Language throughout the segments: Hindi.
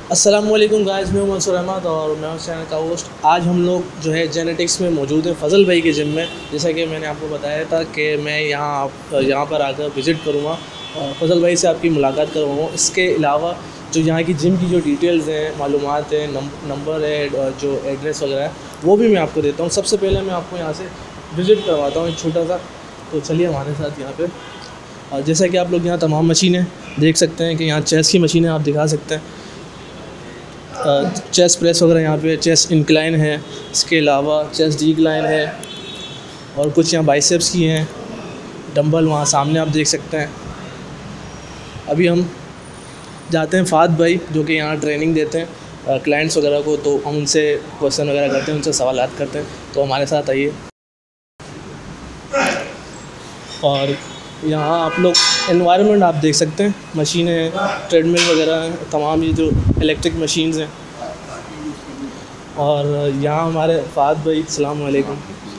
अस्सलामुअलैकुम गाइस, मैं मंसूर अहमद और मैं उस चैनल का होस्ट। आज हम लोग जो है जेनेटिक्स में मौजूद हैं फजल भाई के जिम में। जैसा कि मैंने आपको बताया था कि मैं यहाँ पर आकर विज़िट करूँगा और फजल भाई से आपकी मुलाकात करवाऊँगा। इसके अलावा जो यहाँ की जिम की जो डिटेल्स हैं, मालूमात हैं, नंबर है और जो एड्रेस वगैरह है वो भी मैं आपको देता हूँ। सबसे पहले मैं आपको यहाँ से विज़िट करवाता हूँ एक छोटा सा। तो चलिए हमारे साथ यहाँ पर। और जैसा कि आप लोग यहाँ तमाम मशीनें देख सकते हैं कि यहाँ चेस्ट की मशीनें आप दिखा सकते हैं। चेस्ट प्रेस वगैरह यहाँ पे, चेस्ट इंक्लाइन है, इसके अलावा चेस्ट डिक्लाइन है और कुछ यहाँ बाइसेप्स की हैं। डंबल वहाँ सामने आप देख सकते हैं। अभी हम जाते हैं फ़ाद भाई जो कि यहाँ ट्रेनिंग देते हैं क्लाइंट्स वगैरह को, तो हम उनसे क्वेश्चन वगैरह करते हैं, उनसे सवालात करते हैं। तो हमारे साथ आइए। और यहाँ आप लोग एनवायरनमेंट आप देख सकते हैं, मशीनें हैं, ट्रेडमिल वगैरह हैं, तमाम ये जो इलेक्ट्रिक मशीन्स हैं। और यहाँ हमारे फ़ाद भाई, अस्सलाम वालेकुम।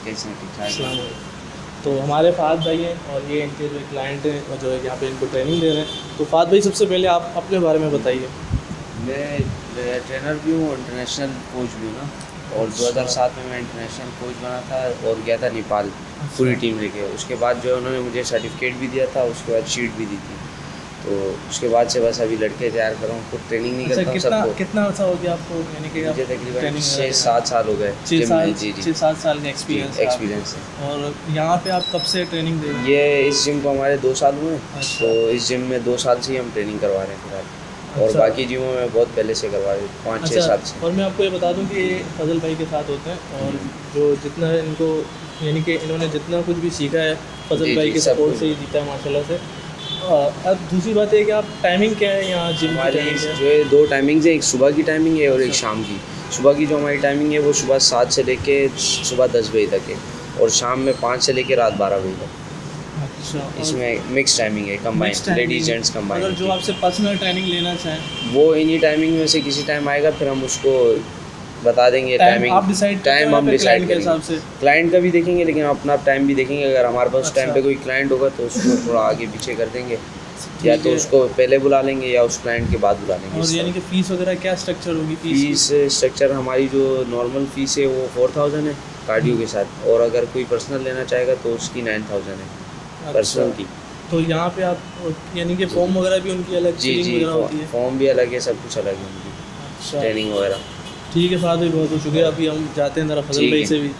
तो हमारे फ़ाद भाई हैं और ये इनके जो क्लाइंट हैं और जो है यहाँ पे इनको ट्रेनिंग दे रहे हैं। तो फ़ाद भाई, सबसे पहले आप अपने बारे में बताइए। मैं ट्रेनर भी हूँ, इंटरनेशनल कोच भी हूँ ना। और 2007 में मैं इंटरनेशनल कोच बना था और गया था नेपाल पूरी टीम लेके। उसके बाद जो उन्होंने मुझे सर्टिफिकेट भी दिया था, उसके बाद शीट भी दी थी। तो उसके बाद से बस अभी लड़के तैयार कर रहा हूँ, खुद ट्रेनिंग नहीं करता हूँ सबको। कितना अर्सा हो गया आपको? यानी कि मुझे तकरीबन 6-7 साल हो गए। 6-7 साल का एक्सपीरियंस है। और यहाँ पे आप कब से ट्रेनिंग दे रहे हैं? ये इस जिम को हमारे 2 साल हुए। अच्छा। तो इस जिम में 2 साल से ही हम ट्रेनिंग करवा रहे हैं फिलहाल। और अच्छा। बाकी जिमों में बहुत पहले से करवा रहे हैं, 5-6 साल से। और मैं आपको ये बता दूं कि ये फजल भाई के साथ होते हैं और जो जितना इनको यानी कि इन्होंने जितना कुछ भी सीखा है फजल भाई के सपोर्ट से ही जीता है माशाल्लाह से। अब दूसरी बात है कि आप टाइमिंग क्या है यहाँ जिम हमारी जो है 2 टाइमिंग्स है, एक सुबह की टाइमिंग है और एक शाम की। सुबह की जो हमारी टाइमिंग है वो सुबह 7 से लेके सुबह 10 बजे तक है और शाम में 5 से लेके रात 12 बजे तक। अच्छा। इसमें मिक्स टाइमिंग है, कंबाइंड, लेडीज जेंट्स कंबाइंड। अगर जो आपसे पर्सनल ट्रेनिंग लेना चाहें वो इन्हीं टाइमिंग में से किसी टाइम आएगा, फिर हम उसको बता देंगे। टाइमिंग आप डिसाइड टाइम हम डिसाइड के हिसाब से क्लाइंट का भी देखेंगे, लेकिन अपना टाइम भी देखेंगे। अगर हमारे पास टाइम पे कोई क्लाइंट होगा तो उसको थोड़ा आगे पीछे कर देंगे, या तो उसको पहले बुला लेंगे या उस क्लाइंट के बाद बुला लेंगे। और यानी कि फ़ीस वगैरह क्या स्ट्रक्चर होगी? फीस स्ट्रक्चर हमारी जो नॉर्मल फ़ीस है वो 4000 है कार्डियो के साथ, और अगर कोई पर्सनल लेना चाहेगा तो उसकी 9000 है पर्सनल की। तो यहाँ पे आप यानी कि फॉर्म वगैरह भी उनकी अलग? जी, फॉर्म भी अलग है, सब कुछ अलग है उनकी। अच्छा। ट्रेनिंग वगैरह। ठीक है फ़ाद भाई, बहुत बहुत शुक्रिया। अभी हम जाते हैं ज़रा फजल भाई से भी।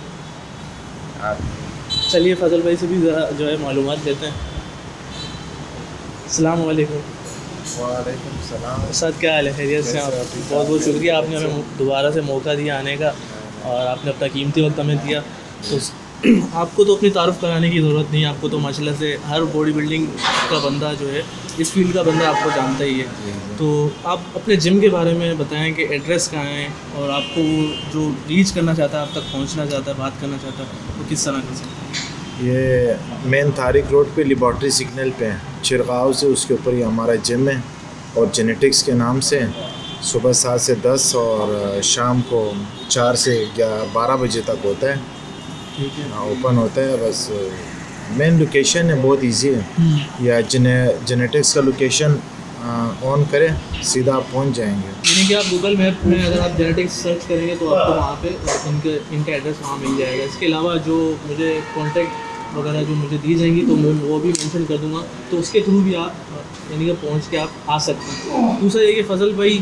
चलिए फजल भाई से भी ज़रा जो है मालूमात लेते हैं। अस्सलाम वालेकुम। वालेकुम सलाम। सर क्या हाल है? खैरियत से? आप बहुत बहुत शुक्रिया, आपने हमें दोबारा से मौका दिया आने का और आपने अपना कीमती वक्त हमें दिया। तो आपको तो अपनी तारुफ़ कराने की ज़रूरत नहीं है, आपको तो माशाल्लाह से हर बॉडी बिल्डिंग का बंदा जो है, इस फील्ड का बंदा आपको जानता ही है। तो आप अपने जिम के बारे में बताएं कि एड्रेस कहाँ है और आपको जो रीच करना चाहता है, आप तक पहुंचना चाहता है, बात करना चाहता है, तो किस तरह कर सकते हैं? ये मेन तारिक रोड पे लेबॉर्ट्री सिग्नल पे है, चिरगांव से उसके ऊपर ही हमारा जिम है और जेनेटिक्स के नाम से सुबह 7 से 10 और शाम को 4 से 12 बजे तक होता है। ठीक है, ओपन होता है। बस मेन लोकेशन है, बहुत इजी है। या जेनेटिक्स का लोकेशन ऑन करें, सीधा आप पहुँच जाएंगे। यानी कि आप गूगल मैप में अगर आप जेनेटिक्स सर्च करेंगे तो आपको वहाँ पे इनका एड्रेस वहाँ मिल जाएगा। इसके अलावा जो मुझे कॉन्टैक्ट वगैरह जो मुझे दी जाएंगी तो मैं वो भी मेंशन कर दूँगा, तो उसके थ्रू भी आप यानी कि पहुँच के आप आ सकते हैं। दूसरा ये कि फजल भाई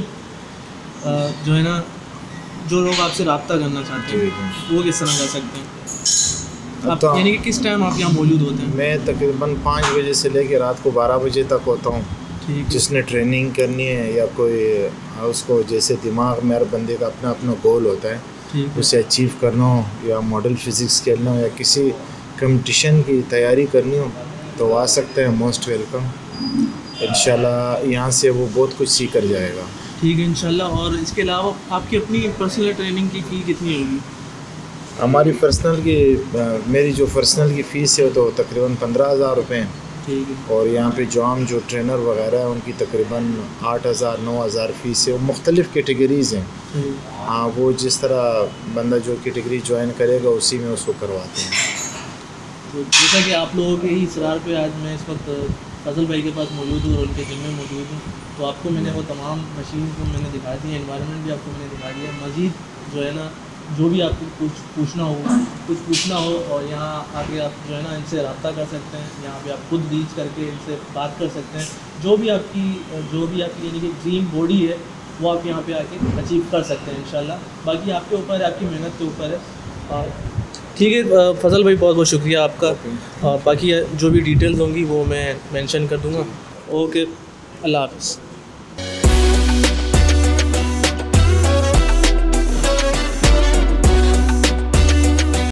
जो है ना, जो लोग आपसे रब्ता करना चाहते हैं वो किस तरह कर सकते हैं? आप तो यानी कि किस टाइम आप यहाँ मौजूद होते हैं? मैं तकरीबन 5 बजे से लेकर रात को 12 बजे तक होता हूँ। ठीक है। जिसने ट्रेनिंग करनी है या कोई उसको जैसे दिमाग में हर बंदे का अपना अपना गोल होता है, ठीक है। उसे अचीव करना हो या मॉडल फिज़िक्स खेलना हो या किसी कंपटीशन की तैयारी करनी हो तो आ सकते हैं। Most welcome. इंशाल्लाह यहाँ से वो बहुत कुछ सीख कर जाएगा। ठीक है इंशाल्लाह। और इसके अलावा आपकी अपनी पर्सनल ट्रेनिंग की फ़ी कितनी होगी? हमारी पर्सनल की मेरी जो पर्सनल की फ़ीस है तो तकरीबन 15,000 रुपये हैं। ठीक है। और यहाँ पे जो ट्रेनर वगैरह है उनकी तकरीबन 8,000-9,000 फ़ीस है। वो मुख्तलिफ़ कैटेगरीज़ हैं। हाँ, वो जिस तरह बंदा जो कैटेगरी ज्वाइन करेगा उसी में उसको करवाते हैं। तो जैसा कि आप लोगों के ही इसरार पे आज मैं इस वक्त फजल भाई के पास मौजूद हूँ और उनके जिम में मौजूद हूँ। तो आपको मैंने वो तमाम मशीन को मैंने दिखा दी है, एनवायरनमेंट भी आपको मैंने दिखा दिया। मज़ीद जो है ना, जो भी आपको कुछ पूछना हो और यहाँ आके आप जो है ना इनसे रब्ता कर सकते हैं। यहाँ पे आप खुद रीच करके इनसे बात कर सकते हैं। जो भी आपकी यानी कि ड्रीम बॉडी है वो आप यहाँ पे आके अचीव कर सकते हैं इंशाल्लाह। बाकी आपके ऊपर है, आपकी मेहनत के ऊपर है। ठीक है फजल भाई, बहुत बहुत शुक्रिया आपका। बाकी जो भी डिटेल्स होंगी वो मैं मेंशन कर दूँगा। ओके, अल्लाह हाफ़िज़।